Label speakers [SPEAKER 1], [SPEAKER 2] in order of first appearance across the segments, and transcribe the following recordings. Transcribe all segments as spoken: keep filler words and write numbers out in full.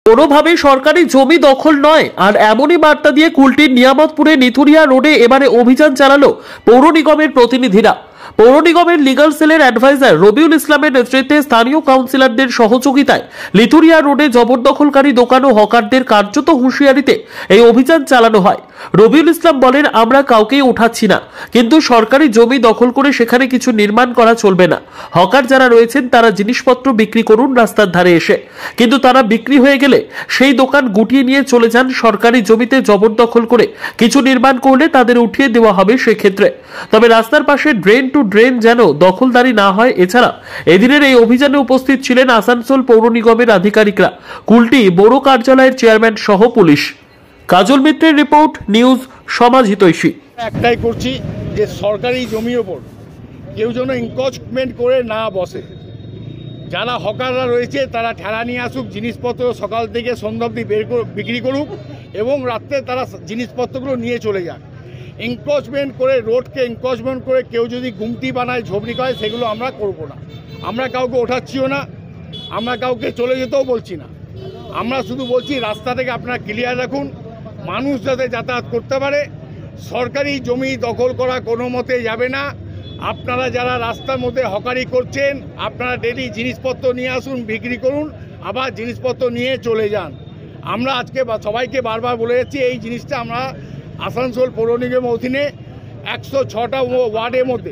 [SPEAKER 1] কোনোভাবে সরকারি জমি দখল নয়। আর এমনই বার্তা দিয়ে কুলটির নিয়ামতপুরে নিথুরিয়া রোডে এবারে অভিযান চালালো পৌর নিগমের প্রতিনিধিরা। পৌর নিগমের লিগাল সেলের অ্যাডভাইজার রবিউল ইসলামের নেতৃত্বে স্থানীয় কাউন্সিলরদের সহযোগিতায় লিথুরিয়া রোডে জবরদখলকারী দোকান ও হকারদের কার্যত হুঁশিয়ারিতে এই অভিযান চালানো হয়। রবিউল ইসলাম বলেন, আমরা কাউকেই উঠাচ্ছি না, কিন্তু সরকারি জমি দখল করে সেখানে কিছু নির্মাণ করা চলবে না। হকার যারা রয়েছেন তারা জিনিসপত্র বিক্রি করুন রাস্তার ধারে এসে, কিন্তু তারা বিক্রি হয়ে গেলে সেই দোকান গুটিয়ে নিয়ে চলে যান। সরকারি জমিতে জবরদখল করে কিছু নির্মাণ করলে তাদের উঠিয়ে দেওয়া হবে সেক্ষেত্রে। তবে রাস্তার পাশে ড্রেন টু ড্রেন যেন দখলদারি না হয়। এছাড়া এদিনের এই অভিযানে উপস্থিত ছিলেন আসানসোল পৌর নিগমের আধিকারিকরা, কুলটি বড় কার্যালয়ের চেয়ারম্যান সহ পুলিশ। কাজল মিত্রের রিপোর্ট, নিউজ সমাজ হিতৈষী।
[SPEAKER 2] একটাই করছি যে সরকারি জমির ওপর কেউ যেন এনক্রোচমেন্ট করে না বসে। যারা হকাররা রয়েছে তারা ঠেলা নিয়ে আসুক, জিনিসপত্র সকাল থেকে সন্ধ্যা অবধি বের বিক্রি করুক এবং রাত্রে তারা জিনিসপত্রগুলো নিয়ে চলে যাক। এনক্রোচমেন্ট করে রোডকে এনক্রোচমেন্ট করে কেউ যদি গুমটি বানায়, ঝোপড়ি করে, সেগুলো আমরা করব না। আমরা কাউকে ওঠাচ্ছিও না, আমরা কাউকে চলে যেতেও বলছি না। আমরা শুধু বলছি রাস্তা থেকে আপনারা ক্লিয়ার রাখুন, মানুষ যাতে যাতায়াত করতে পারে। সরকারি জমি দখল করা কোনো মতে যাবে না। আপনারা যারা রাস্তার মধ্যে হকারি করছেন, আপনারা ডেলি জিনিসপত্র নিয়ে আসুন, বিক্রি করুন, আবার জিনিসপত্র নিয়ে চলে যান। আমরা আজকে সবাইকে বারবার বলে যাচ্ছি এই জিনিসটা আমরা আসানসোল পৌর নিগমের অধীনে একশো ছটা ওয়ার্ডের মধ্যে।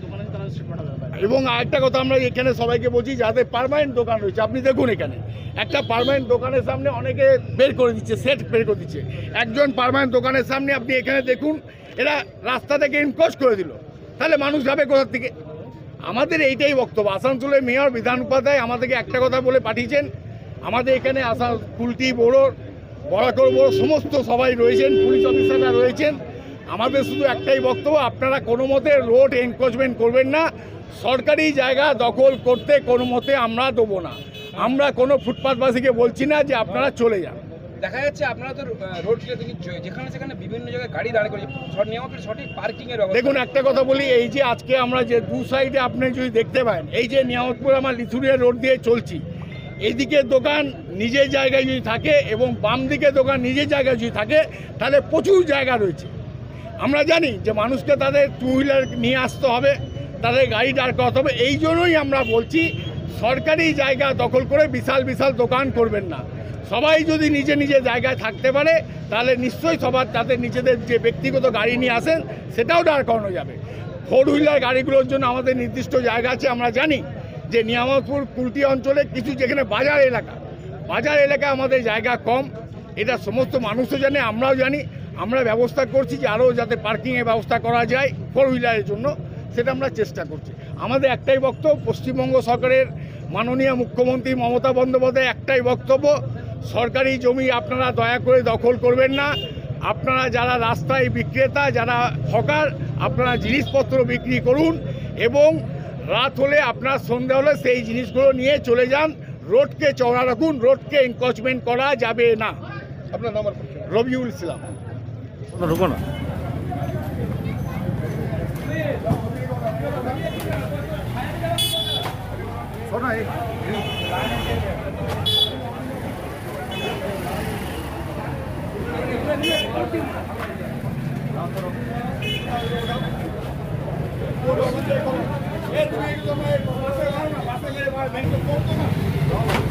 [SPEAKER 2] এবং আরেকটা কথা আমরা এখানে সবাইকে বলছি, যাদের পার্মানেন্ট দোকান রয়েছে, আপনি দেখুন এখানে একটা পার্মানেন্ট দোকানের সামনে অনেকে বের করে দিচ্ছে, সেট বের করে দিচ্ছে। একজন পার্মানেন্ট দোকানের সামনে আপনি এখানে দেখুন, এরা রাস্তা থেকে এনক্রোচ করে দিল, তাহলে মানুষ যাবে কোথার থেকে? আমাদের এইটাই বক্তব্য। আসানসোলের মেয়র বিধান উপাধ্যায় আমাদেরকে একটা কথা বলে পাঠিয়েছেন, আমাদের এখানে আসা কুলটি বড় বড়াকর বড় সমস্ত সবাই রয়েছেন, পুলিশ অফিসাররা রয়েছেন। আমাদের শুধু একটাই বক্তব্য, আপনারা কোনো মতে রোড এনক্রোচমেন্ট করবেন না। সরকারি জায়গা দখল করতে কোনো মতে আমরা দেবো না। আমরা কোনো ফুটপাথবাসীকে বলছি না যে আপনারা চলে যান।
[SPEAKER 3] দেখা যাচ্ছে আপনারা তো রোড যেখানে সেখানে বিভিন্ন জায়গায় গাড়ি দাঁড় করে সঠিক পার্কিং এর ব্যবস্থা।
[SPEAKER 2] দেখুন একটা কথা বলি, এই যে আজকে আমরা যে দু সাইডে আপনি যদি দেখতে পান, এই যে নিয়ামতপুর আমার লিথুরিয়া রোড দিয়ে চলছি, এইদিকে দোকান নিজের জায়গায় যদি থাকে এবং বাম দিকে দোকান নিজের জায়গায় যদি থাকে, তাহলে প্রচুর জায়গা রয়েছে। আমরা জানি যে মানুষকে তাদের টু হুইলার নিয়ে আসতে হবে, তাদের গাড়ি দাঁড় করাতে হবে। এই জন্যই আমরা বলছি সরকারি জায়গা দখল করে বিশাল বিশাল দোকান করবেন না। সবাই যদি নিজে নিজের জায়গায় থাকতে পারে, তাহলে নিশ্চয়ই সবার তাদের নিজেদের যে ব্যক্তিগত গাড়ি নিয়ে আসেন সেটাও দাঁড় করানো যাবে। ফোর হুইলার গাড়িগুলোর জন্য আমাদের নির্দিষ্ট জায়গা আছে। আমরা জানি যে নিয়ামতপুর কুলটি অঞ্চলে কিছু যেখানে বাজার এলাকা, বাজার এলাকায় আমাদের জায়গা কম, এটা সমস্ত মানুষও জানে, আমরাও জানি। আমরা ব্যবস্থা করছি যে আরও যাতে পার্কিংয়ের ব্যবস্থা করা যায় ফোর হুইলারের জন্য, সেটা আমরা চেষ্টা করছি। আমাদের একটাই বক্তব্য, পশ্চিমবঙ্গ সরকারের মাননীয় মুখ্যমন্ত্রী মমতা বন্দ্যোপাধ্যায় একটাই বক্তব্য, সরকারি জমি আপনারা দয়া করে দখল করবেন না। আপনারা যারা রাস্তায় বিক্রেতা, যারা হকার, আপনারা জিনিসপত্র বিক্রি করুন এবং রাত হলে আপনার সন্ধ্যা হলে সেই জিনিসগুলো নিয়ে চলে যান। রোডকে চওড়া রাখুন, রোডকে এনক্রোচমেন্ট করা যাবে না। আপনার নাম? রবিউল ইসলাম।
[SPEAKER 1] রুকো না।
[SPEAKER 2] এই তুমি একদম